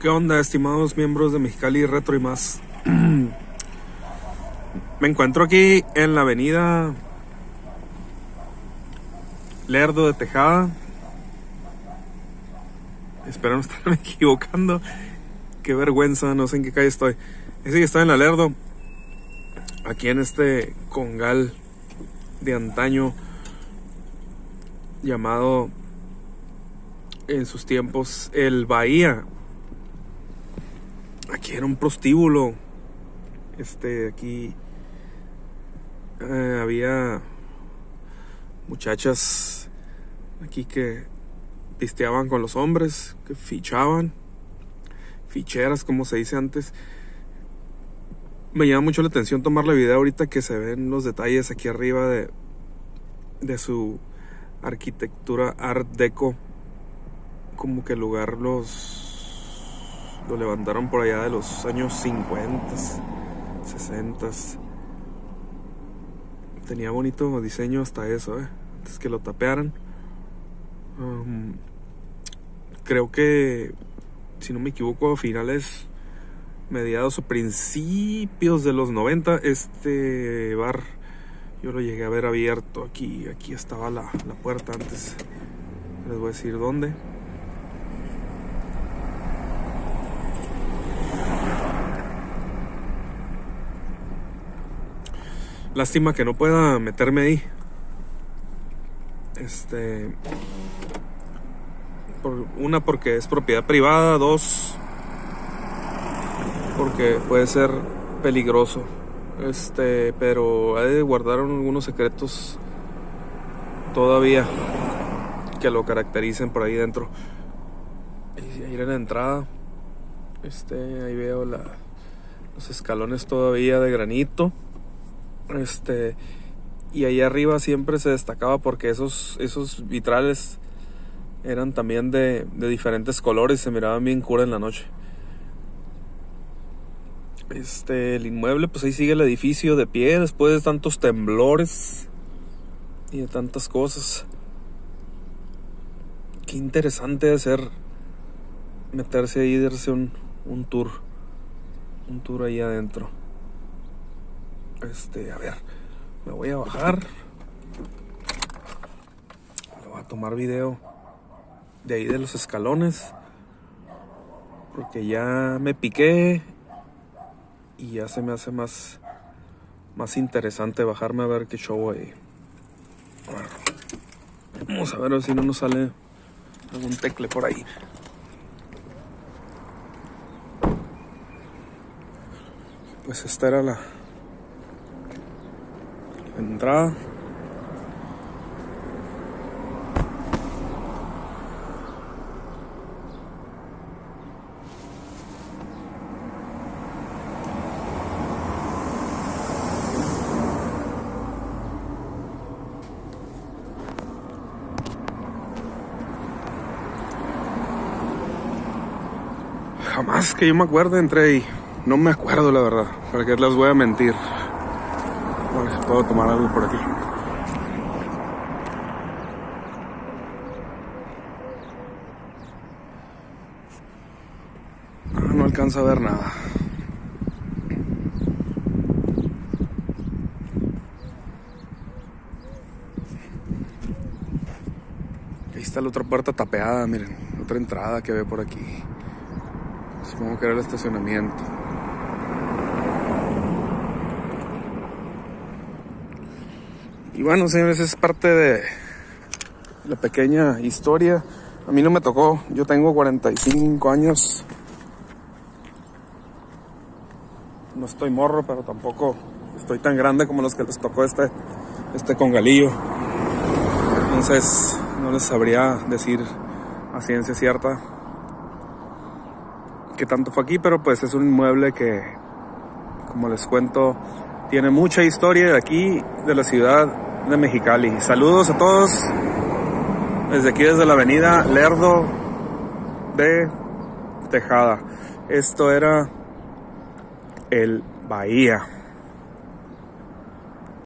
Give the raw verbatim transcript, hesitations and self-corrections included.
¿Qué onda, estimados miembros de Mexicali Retro y más? Me encuentro aquí en la avenida Lerdo de Tejada. Espero no estarme equivocando. Qué vergüenza, no sé en qué calle estoy. Ese que está en la Lerdo, aquí en este congal de antaño llamado en sus tiempos el Bahía. Aquí era un prostíbulo. Este, aquí eh, había muchachas aquí que pisteaban con los hombres, que fichaban, ficheras como se dice antes. Me llama mucho la atención tomarle video ahorita que se ven los detalles aquí arriba de, de su arquitectura art deco. Como que el lugar los lo levantaron por allá de los años cincuenta, sesenta. Tenía bonito diseño hasta eso, eh, antes que lo tapearan. Um, creo que, si no me equivoco, a finales, mediados o principios de los noventa, este bar yo lo llegué a ver abierto. Aquí, aquí estaba la, la puerta antes. Les voy a decir dónde. Lástima que no pueda meterme ahí. Este, por, una porque es propiedad privada, dos porque puede ser peligroso. Este, pero hay de guardar algunos secretos todavía que lo caractericen por ahí dentro. Y ahí en la entrada, este, ahí veo la, los escalones todavía de granito. Este, y ahí arriba siempre se destacaba porque esos, esos vitrales eran también de, de diferentes colores y se miraban bien cura en la noche. Este, el inmueble, pues ahí sigue el edificio de pie después de tantos temblores y de tantas cosas. Qué interesante de ser meterse ahí y darse un, un tour, un tour ahí adentro. Este, a ver, me voy a bajar. Le voy a tomar video de ahí de los escalones, porque ya me piqué y ya se me hace más, más interesante bajarme a ver qué show hay. Vamos a ver si no nos sale algún tecle por ahí. Pues esta era la entrada. Jamás que yo me acuerde entré y no me acuerdo, la verdad, para que les voy a mentir. A ver si puedo tomar algo por aquí. No, no alcanzo a ver nada. Ahí está la otra puerta tapeada, miren, otra entrada que ve por aquí. Supongo que era el estacionamiento. Y bueno, señores, es parte de la pequeña historia. A mí no me tocó, yo tengo cuarenta y cinco años. No estoy morro, pero tampoco estoy tan grande como los que les tocó este, este congalillo. Entonces, no les sabría decir a ciencia cierta qué tanto fue aquí, pero pues es un inmueble que, como les cuento, tiene mucha historia de aquí, de la ciudad de Mexicali. Saludos a todos desde aquí, desde la avenida Lerdo de Tejada. Esto era el Bahía.